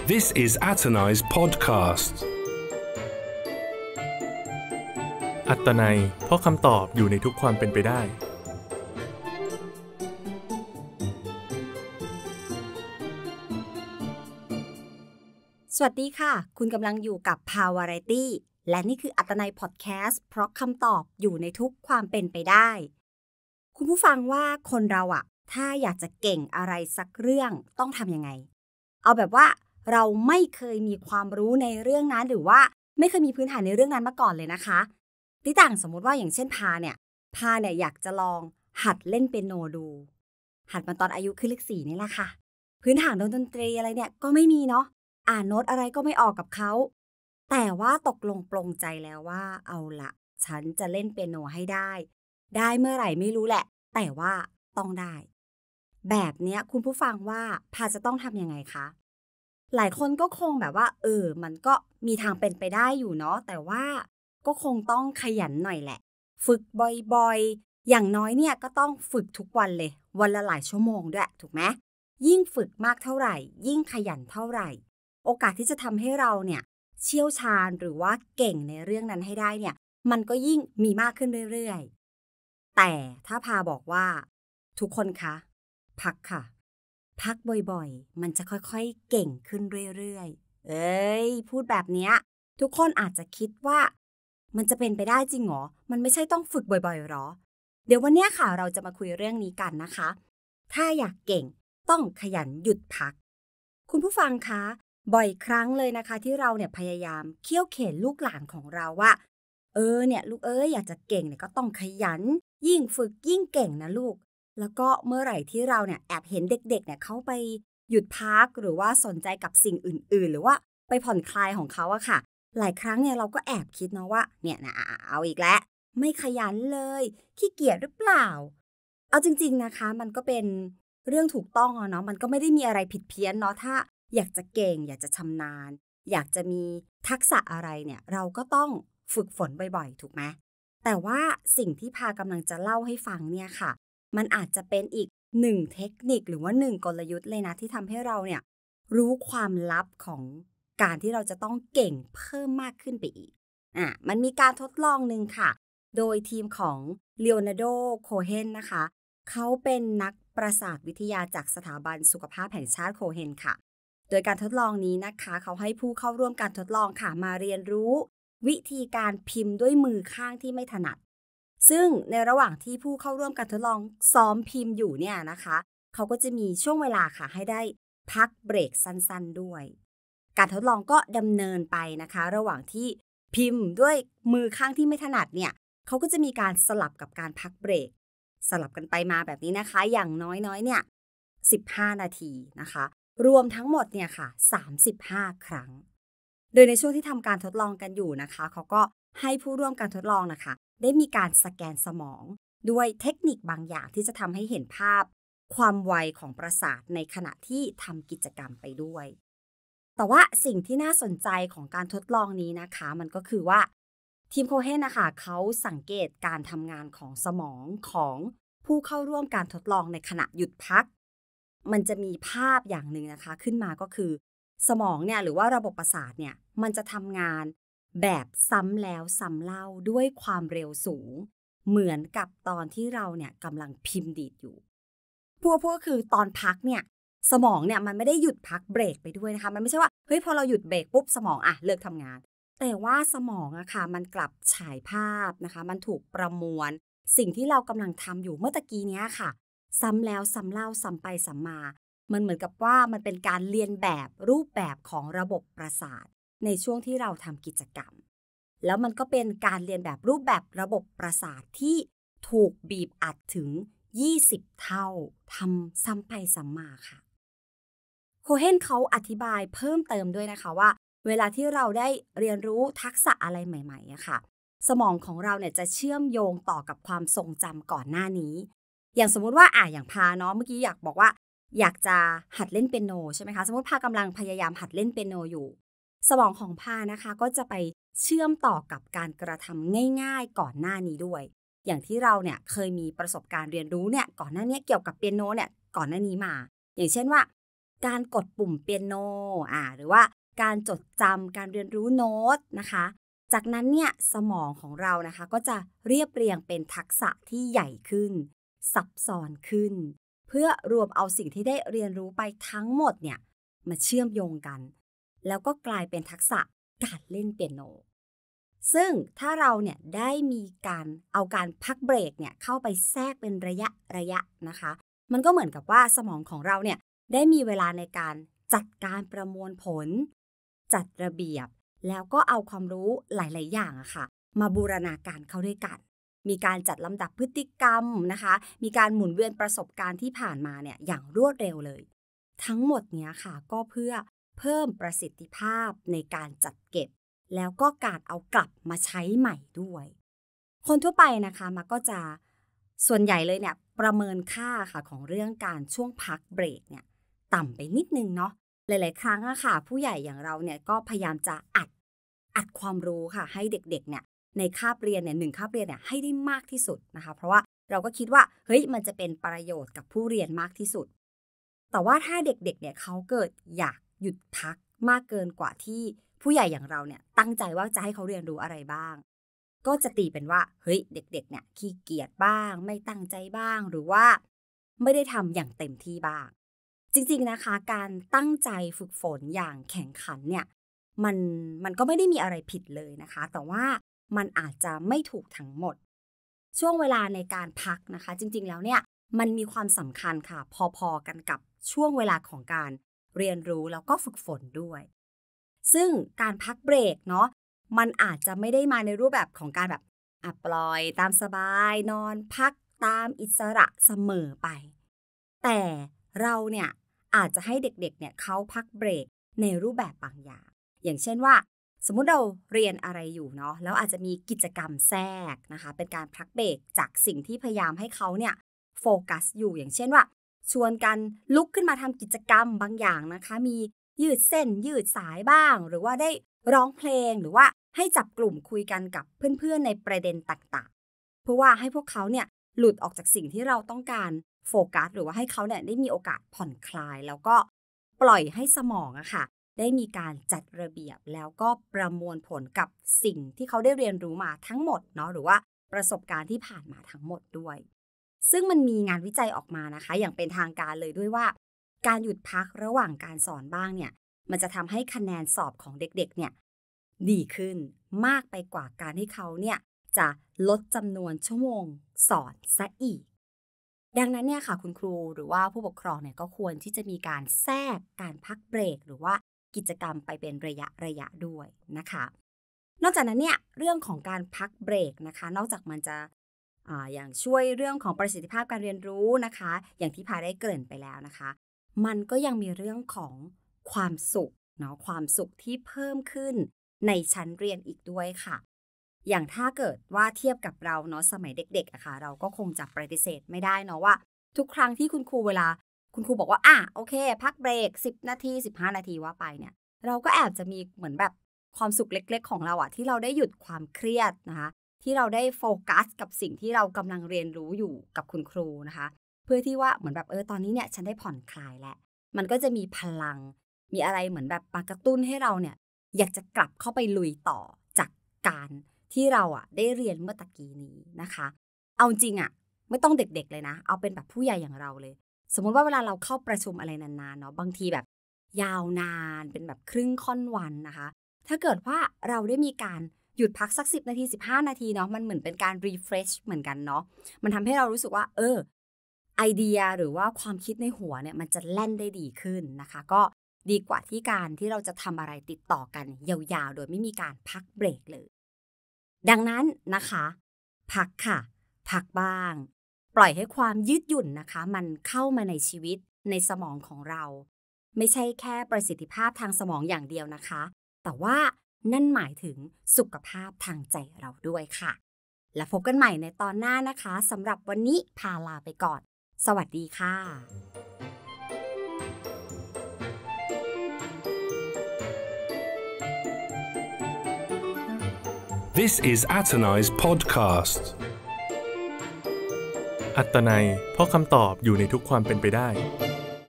This is Atanai's podcast. อัตนัยเพราะคำตอบอยู่ในทุกความเป็นไปได้สวัสดีค่ะคุณกำลังอยู่กับ Powerity และนี่คืออัตนัยพอดแคสต์เพราะคำตอบอยู่ในทุกความเป็นไปได้คุณผู้ฟังว่าคนเราอะถ้าอยากจะเก่งอะไรสักเรื่องต้องทำยังไงเอาแบบว่าเราไม่เคยมีความรู้ในเรื่องนั้นหรือว่าไม่เคยมีพื้นฐานในเรื่องนั้นมาก่อนเลยนะคะที่ต่างสมมติว่าอย่างเช่นพาเนี่ยอยากจะลองหัดเล่นเปียโนดูหัดมาตอนอายุขึ้นเลข 4นี่แหละค่ะพื้นฐานดนตรีอะไรเนี่ยก็ไม่มีเนาะอ่านโน้ตอะไรก็ไม่ออกกับเขาแต่ว่าตกลงปลงใจแล้วว่าเอาละฉันจะเล่นเปียโนให้ได้เมื่อไหร่ไม่รู้แหละแต่ว่าต้องได้แบบเนี้ยคุณผู้ฟังว่าพาจะต้องทำยังไงคะหลายคนก็คงแบบว่ามันก็มีทางเป็นไปได้อยู่เนาะแต่ว่าก็คงต้องขยันหน่อยแหละฝึกบ่อยๆอย่างน้อยเนี่ยก็ต้องฝึกทุกวันเลยวันละหลายชั่วโมงด้วยถูกไหมยิ่งฝึกมากเท่าไหร่ยิ่งขยันเท่าไหร่โอกาสที่จะทำให้เราเนี่ยเชี่ยวชาญหรือว่าเก่งในเรื่องนั้นให้ได้เนี่ยมันก็ยิ่งมีมากขึ้นเรื่อยๆแต่ถ้าพาบอกว่าทุกคนคะพักค่ะพักบ่อยๆมันจะค่อยๆเก่งขึ้นเรื่อยๆพูดแบบเนี้ยทุกคนอาจจะคิดว่ามันจะเป็นไปได้จริงหรอมันไม่ใช่ต้องฝึกบ่อยๆหรอเดี๋ยววันนี้ค่ะเราจะมาคุยเรื่องนี้กันนะคะถ้าอยากเก่งต้องขยันหยุดพักคุณผู้ฟังคะบ่อยครั้งเลยนะคะที่เราเนี่ยพยายามเคี่ยวเข็นลูกหลานของเราว่าเนี่ยลูกอยากจะเก่งเนี่ยก็ต้องขยันยิ่งฝึกยิ่งเก่งนะลูกแล้วก็เมื่อไหร่ที่เราเนี่ยแอบเห็นเด็กๆเนี่ยเขาไปหยุดพักหรือว่าสนใจกับสิ่งอื่นๆหรือว่าไปผ่อนคลายของเขาอะค่ะหลายครั้งเนี่ยเราก็แอบคิดเนาะว่าเนี่ยนะเอาอีกแล้วไม่ขยันเลยขี้เกียจหรือเปล่าเอาจริงๆนะคะมันก็เป็นเรื่องถูกต้องเนาะมันก็ไม่ได้มีอะไรผิดเพี้ยนเนาะถ้าอยากจะเก่งอยากจะชำนาญอยากจะมีทักษะอะไรเนี่ยเราก็ต้องฝึกฝนบ่อยๆถูกไหมแต่ว่าสิ่งที่พากำลังจะเล่าให้ฟังเนี่ยค่ะมันอาจจะเป็นอีกหนึ่งเทคนิคหรือว่าหนึ่งกลยุทธ์เลยนะที่ทำให้เราเนี่ยรู้ความลับของการที่เราจะต้องเก่งเพิ่มมากขึ้นไปอีกมันมีการทดลองหนึ่งค่ะโดยทีมของเลโอนาร์โด โคเฮนนะคะเขาเป็นนักประสาทวิทยาจากสถาบันสุขภาพแห่งชาติโคเฮนค่ะโดยการทดลองนี้นะคะเขาให้ผู้เข้าร่วมการทดลองค่ะมาเรียนรู้วิธีการพิมพ์ด้วยมือข้างที่ไม่ถนัดซึ่งในระหว่างที่ผู้เข้าร่วมการทดลองซ้อมพิมพ์อยู่เนี่ยนะคะเขาก็จะมีช่วงเวลาค่ะให้ได้พักเบรกสั้นๆด้วยการทดลองก็ดำเนินไปนะคะระหว่างที่พิมพ์ด้วยมือข้างที่ไม่ถนัดเนี่ยเขาก็จะมีการสลับกับการพักเบรกสลับกันไปมาแบบนี้นะคะอย่างน้อยๆเนี่ย15 นาทีนะคะรวมทั้งหมดเนี่ยค่ะ35 ครั้งโดยในช่วงที่ทำการทดลองกันอยู่นะคะเขาก็ให้ผู้ร่วมการทดลองนะคะได้มีการสแกนสมองด้วยเทคนิคบางอย่างที่จะทำให้เห็นภาพความไวของประสาทในขณะที่ทำกิจกรรมไปด้วยแต่ว่าสิ่งที่น่าสนใจของการทดลองนี้นะคะมันก็คือว่าทีมโคเฮนนะคะเขาสังเกตการทำงานของสมองของผู้เข้าร่วมการทดลองในขณะหยุดพักมันจะมีภาพอย่างหนึ่งนะคะขึ้นมาก็คือสมองเนี่ยหรือว่าระบบประสาทเนี่ยมันจะทำงานแบบซ้ำแล้วซ้ำเล่าด้วยความเร็วสูงเหมือนกับตอนที่เราเนี่ยกำลังพิมพ์ดีดอยู่พวกก็คือตอนพักเนี่ยสมองเนี่ยมันไม่ได้หยุดพักเบรกไปด้วยนะคะมันไม่ใช่ว่าเฮ้ยพอเราหยุดเบรกปุ๊บสมองเลิกทำงานแต่ว่าสมองอะค่ะมันกลับฉายภาพนะคะมันถูกประมวลสิ่งที่เรากำลังทำอยู่เมื่อตะกี้เนี้ยค่ะซ้ำแล้วซ้ำเล่าซ้ำไปซ้ำมามันเหมือนกับว่ามันเป็นการเรียนแบบรูปแบบของระบบประสาทในช่วงที่เราทำกิจกรรมแล้วมันก็เป็นการเรียนแบบรูปแบบระบบประสาทที่ถูกบีบอัดถึง20 เท่าทำซ้ำไปซ้ำมาค่ะโคเฮนเขาอธิบายเพิ่มเติมด้วยนะคะว่าเวลาที่เราได้เรียนรู้ทักษะอะไรใหม่ๆอะค่ะสมองของเราเนี่ยจะเชื่อมโยงต่อกับความทรงจำก่อนหน้านี้อย่างสมมุติว่าอย่างพาเนาะเมื่อกี้อยากบอกว่าอยากจะหัดเล่นเปียโนใช่ไหมคะสมมติพากำลังพยายามหัดเล่นเปียโนอยู่สมองของพานะคะก็จะไปเชื่อมต่อกับการกระทำง่ายๆก่อนหน้านี้ด้วยอย่างที่เราเนี่ยเคยมีประสบการณ์เรียนรู้เนี่ยก่อนหน้านี้เกี่ยวกับเปียโนเนี่ยก่อนหน้านี้มาอย่างเช่นว่าการกดปุ่มเปียโนหรือว่าการจดจำการเรียนรู้โน้ตนะคะจากนั้นเนี่ยสมองของเรานะคะก็จะเรียบเรียงเป็นทักษะที่ใหญ่ขึ้นซับซ้อนขึ้นเพื่อรวมเอาสิ่งที่ได้เรียนรู้ไปทั้งหมดเนี่ยมาเชื่อมโยงกันแล้วก็กลายเป็นทักษะการเล่นเปียโนซึ่งถ้าเราเนี่ยได้มีการเอาการพักเบรกเนี่ยเข้าไปแทรกเป็นระยะนะคะมันก็เหมือนกับว่าสมองของเราเนี่ยได้มีเวลาในการจัดการประมวลผลจัดระเบียบแล้วก็เอาความรู้หลายๆอย่างอะค่ะมาบูรณาการเข้าด้วยกันมีการจัดลำดับพฤติกรรมนะคะมีการหมุนเวียนประสบการณ์ที่ผ่านมาเนี่ยอย่างรวดเร็วเลยทั้งหมดเนี้ยค่ะก็เพื่อเพิ่มประสิทธิภาพในการจัดเก็บแล้วก็การเอากลับมาใช้ใหม่ด้วยคนทั่วไปนะคะมันก็จะส่วนใหญ่เลยเนี่ยประเมินค่าค่ะของเรื่องการช่วงพักเบรกเนี่ยต่ำไปนิดนึงเนาะหลายๆครั้งอะค่ะผู้ใหญ่อย่างเราเนี่ยก็พยายามจะอัดความรู้ค่ะให้เด็กๆเนี่ยในคาบเรียนเนี่ย1คาบเรียนเนี่ยให้ได้มากที่สุดนะคะเพราะว่าเราก็คิดว่าเฮ้ยมันจะเป็นประโยชน์กับผู้เรียนมากที่สุดแต่ว่าถ้าเด็กๆเนี่ยเขาเกิดอยากหยุดพักมากเกินกว่าที่ผู้ใหญ่อย่างเราเนี่ยตั้งใจว่าจะให้เขาเรียนรู้อะไรบ้างก็จะตีเป็นว่าเฮ้ยเด็กๆเนี่ยขี้เกียจบ้างไม่ตั้งใจบ้างหรือว่าไม่ได้ทำอย่างเต็มที่บ้างจริงๆนะคะการตั้งใจฝึกฝนอย่างแข่งขันเนี่ยมันก็ไม่ได้มีอะไรผิดเลยนะคะแต่ว่ามันอาจจะไม่ถูกทั้งหมดช่วงเวลาในการพักนะคะจริงๆแล้วเนี่ยมันมีความสำคัญค่ะพอๆกันกับช่วงเวลาของการเรียนรู้แล้วก็ฝึกฝนด้วยซึ่งการพักเบรกเนาะมันอาจจะไม่ได้มาในรูปแบบของการแบบปล่อยตามสบายนอนพักตามอิสระเสมอไปแต่เราเนี่ยอาจจะให้เด็กๆเนี่ยเขาพักเบรกในรูปแบบบางอย่างเช่นว่าสมมุติเราเรียนอะไรอยู่เนาะแล้วอาจจะมีกิจกรรมแทรกนะคะเป็นการพักเบรกจากสิ่งที่พยายามให้เขาเนี่ยโฟกัสอยู่อย่างเช่นว่าชวนกันลุกขึ้นมาทำกิจกรรมบางอย่างนะคะมียืดเส้นยืดสายบ้างหรือว่าได้ร้องเพลงหรือว่าให้จับกลุ่มคุยกันกับเพื่อนๆในประเด็นต่างๆเพื่อว่าให้พวกเขาเนี่ยหลุดออกจากสิ่งที่เราต้องการโฟกัสหรือว่าให้เขาเนี่ยได้มีโอกาสผ่อนคลายแล้วก็ปล่อยให้สมองอะค่ะได้มีการจัดระเบียบแล้วก็ประมวลผลกับสิ่งที่เขาได้เรียนรู้มาทั้งหมดเนาะหรือว่าประสบการณ์ที่ผ่านมาทั้งหมดด้วยซึ่งมันมีงานวิจัยออกมานะคะอย่างเป็นทางการเลยด้วยว่าการหยุดพักระหว่างการสอนบ้างเนี่ยมันจะทำให้คะแนนสอบของเด็กๆเนี่ยดีขึ้นมากไปกว่าการให้เขาเนี่ยจะลดจำนวนชั่วโมงสอนซะอีกดังนั้นเนี่ยค่ะคุณครูหรือว่าผู้ปกครองเนี่ยก็ควรที่จะมีการแทรกการพักเบรกหรือว่ากิจกรรมไปเป็นระยะด้วยนะคะนอกจากนั้นเนี่ยเรื่องของการพักเบรกนะคะนอกจากมันจะอย่างช่วยเรื่องของประสิทธิภาพการเรียนรู้นะคะอย่างที่พาได้เกริ่นไปแล้วนะคะมันก็ยังมีเรื่องของความสุขเนาะความสุขที่เพิ่มขึ้นในชั้นเรียนอีกด้วยค่ะอย่างถ้าเกิดว่าเทียบกับเราเนาะสมัยเด็กๆอะค่ะเราก็คงจะปฏิเสธไม่ได้เนาะว่าทุกครั้งที่คุณครูบอกว่าโอเคพักเบรก10นาที15นาทีว่าไปเนี่ยเราก็แอบจะมีเหมือนแบบความสุขเล็กๆของเราอะที่เราได้หยุดความเครียดนะคะที่เราได้โฟกัสกับสิ่งที่เรากำลังเรียนรู้อยู่กับคุณครูนะคะเพื่อที่ว่าเหมือนแบบตอนนี้เนี่ยฉันได้ผ่อนคลายแล้วมันก็จะมีพลังมีอะไรเหมือนแบบมากระตุ้นให้เราเนี่ยอยากจะกลับเข้าไปลุยต่อจากการที่เราได้เรียนเมื่อตะกี้นี้นะคะเอาจริงไม่ต้องเด็กๆเลยนะเอาเป็นแบบผู้ใหญ่อย่างเราเลยสมมติว่าเวลาเราเข้าประชุมอะไรนานๆเนาะบางทีแบบยาวนานเป็นแบบครึ่งค่อนวันนะคะถ้าเกิดว่าเราได้มีการหยุดพักสัก10นาที15นาทีเนาะมันเหมือนเป็นการ refresh เหมือนกันเนาะมันทำให้เรารู้สึกว่าไอเดียหรือว่าความคิดในหัวเนี่ยมันจะแล่นได้ดีขึ้นนะคะก็ดีกว่าที่การที่เราจะทำอะไรติดต่อกันยาวๆโดยไม่มีการพักเบรกเลยดังนั้นนะคะพักค่ะพักบ้างปล่อยให้ความยืดหยุ่นนะคะมันเข้ามาในชีวิตในสมองของเราไม่ใช่แค่ประสิทธิภาพทางสมองอย่างเดียวนะคะแต่ว่านั่นหมายถึงสุขภาพทางใจเราด้วยค่ะและพบกันใหม่ในตอนหน้านะคะสำหรับวันนี้พาลาไปก่อนสวัสดีค่ะ This is Atanai's podcast. อัตนัยเพราะคำตอบอยู่ในทุกความเป็นไปได้